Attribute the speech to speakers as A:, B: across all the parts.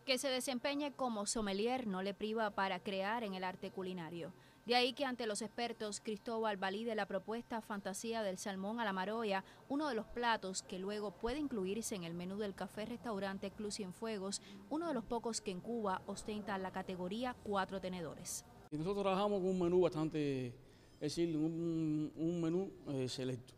A: Que se desempeñe como sommelier no le priva para crear en el arte culinario. De ahí que ante los expertos Cristóbal valide la propuesta Fantasía del Salmón a la Maroya, uno de los platos que luego puede incluirse en el menú del café-restaurante Club Cienfuegos, uno de los pocos que en Cuba ostenta la categoría 4 tenedores.
B: Y nosotros trabajamos con un menú bastante, es decir, un menú selecto.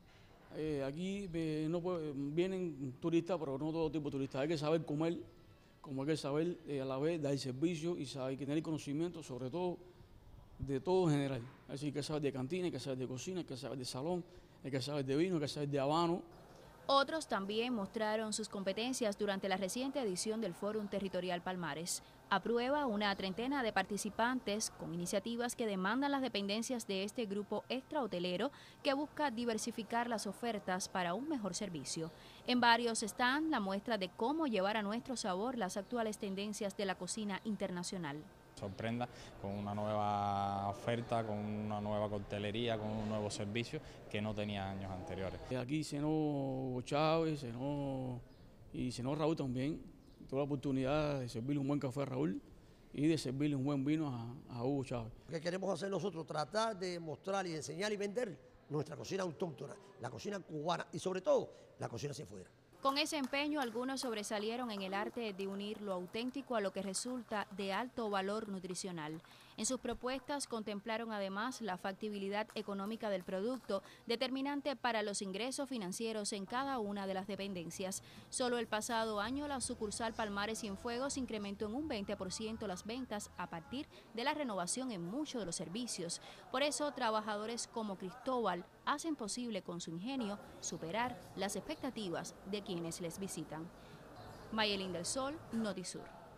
B: Aquí vienen turistas, pero no todo tipo de turistas. Hay que saber comer, como hay que saber a la vez dar servicio y hay que tener conocimiento sobre todo de todo en general. Así que hay que saber de cantina, hay que saber de cocina, hay que saber de salón, hay que saber de vino, hay que saber de habano.
A: Otros también mostraron sus competencias durante la reciente edición del Fórum Territorial Palmares. Aprueba una treintena de participantes con iniciativas que demandan las dependencias de este grupo extrahotelero que busca diversificar las ofertas para un mejor servicio. En varios están la muestra de cómo llevar a nuestro sabor las actuales tendencias de la cocina internacional.
C: Sorprenda con una nueva oferta, con una nueva coctelería, con un nuevo servicio que no tenía años anteriores.
B: Aquí cenó Chávez, cenó Raúl también. Tuve la oportunidad de servirle un buen café a Raúl y de servirle un buen vino a Hugo Chávez.
D: Lo que queremos hacer nosotros, tratar de mostrar y enseñar y vender nuestra cocina autóctona, la cocina cubana y sobre todo la cocina cienfueguera.
A: Con ese empeño, algunos sobresalieron en el arte de unir lo auténtico a lo que resulta de alto valor nutricional. En sus propuestas contemplaron además la factibilidad económica del producto, determinante para los ingresos financieros en cada una de las dependencias. Solo el pasado año, la sucursal Palmares Cienfuegos incrementó en un 20% las ventas a partir de la renovación en muchos de los servicios. Por eso, trabajadores como Cristóbal hacen posible con su ingenio superar las expectativas de quienes les visitan. Mayelín del Sol, Notisur.